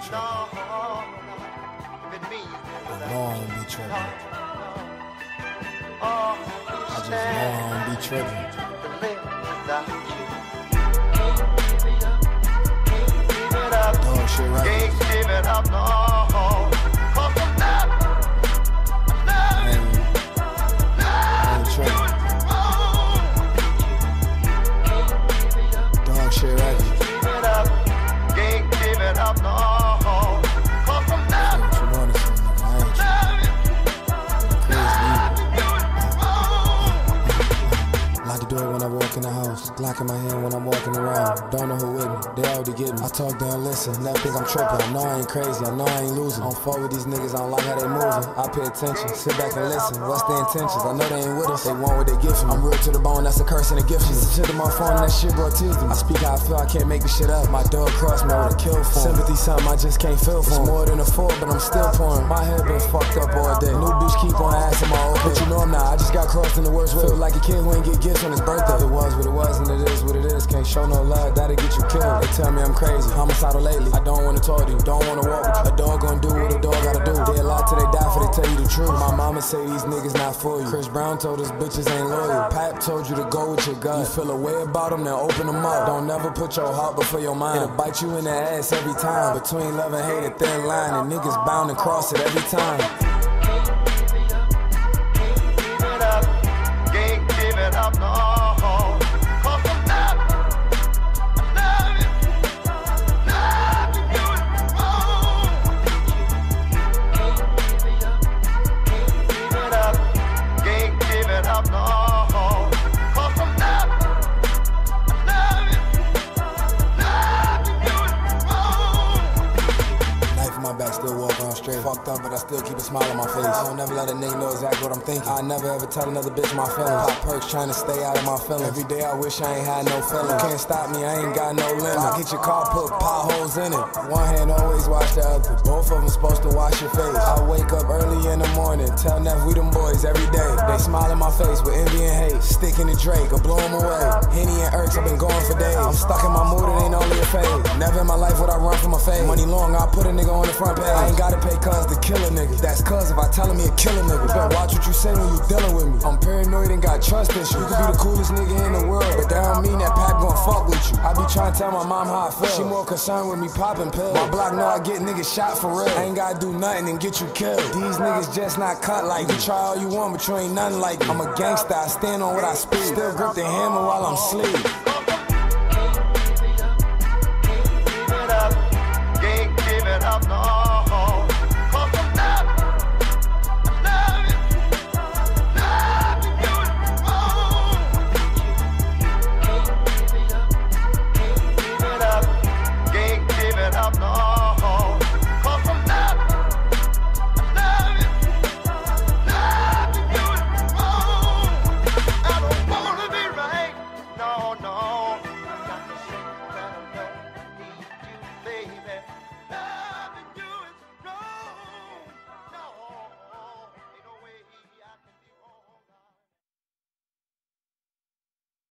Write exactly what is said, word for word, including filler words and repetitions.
tripping. I know I don't be tripping. I just know I don't be tripping. Dog shit right. Can't give it up, no. Cause I'm not, I'm not, I ain't tripping. Dog shit right. give it up. Can't give it up, no. Cause I'm not, What you wanna say, nigga? I ain't tripping. Like to do it when I walk in the house, Glock in my hand when I'm walking around. Don't know who with me, they already get me. I talk, they don't listen, never think I'm tripping. I know I ain't crazy, I know I ain't losing. I don't fuck with these niggas, I don't like how they moving. I pay attention, sit back and listen. What's their intentions? I know they ain't with us, they want what they give from me. I'm real to the bone, that's a curse and a gift. Some shit in my phone, that shit brought tears to me. I speak how I feel, I can't make this shit up. My dog crossed me, I would've killed for him. Sympathy something I just can't feel for him. It's more than a four, but I'm still pouring. My head been fucked up all day. New bitch keep on asking my old bitch. You know I'm not, I just got crossed in the worst way. Feel like a kid who ain't get gifts on his birthday. It was what it was and it is what it is. Can't show no love, that'll get you killed. They tell me I'm crazy, homicidal lately. I don't wanna talk to you, don't wanna walk with you. A dog gon' do what a dog gotta do. They a lie till they die for they tell you the truth. My mama say these niggas not for you. Chris Brown told us bitches ain't loyal. Pap told you to go with your gut. You feel a way about them, then open them up. Don't never put your heart before your mind. It'll bite you in the ass every time. Between love and hate, a thin line, and niggas bound to cross it every time. can't give it up, no. Cause I'm not, I'm not, not doing wrong. Give it up, can't give it up, no. Cause I'm not, I'm not, not doing wrong. Knife in my back, still walk on straight. Fucked up, but I still keep a smile on my face. I don't never let a nigga know exactly what I'm thinking. I never ever tell another bitch my feelings. Pop perks trying to stay out of my feelings. Every day I wish I ain't had no feelings. You can't stop me, I ain't got no limit. I get your car, put potholes in it. One hand always wash the other. Both of them supposed to wash your face. I wake up early in the morning, tell Neff we them boys every day. They smile in my face with envy and hate. Sticking to Drake or blow them away. Henny and Erks, I've been going for days. I'm stuck in my mood, it ain't only a phase. Never in my life would I run from a fade. Money long, I put a nigga on the front page. I ain't gotta pay cuz to kill a nigga. That's cuz if I tell him he a killer nigga. Better watch what you say when you dealing with me. I'm paranoid and got trust issues. You could be the coolest nigga in the world, but that don't mean that Pap gon' fuck with you. I be trying to tell my mom how I feel. She more concerned with me popping pills. My block know I get niggas shot for real. I ain't gotta do nothing and get you killed. These niggas just not cut like you. You try all you want, but you ain't nothing like me. I'm a gangster, I stand on what I speak. Still grip the hammer while I'm asleep.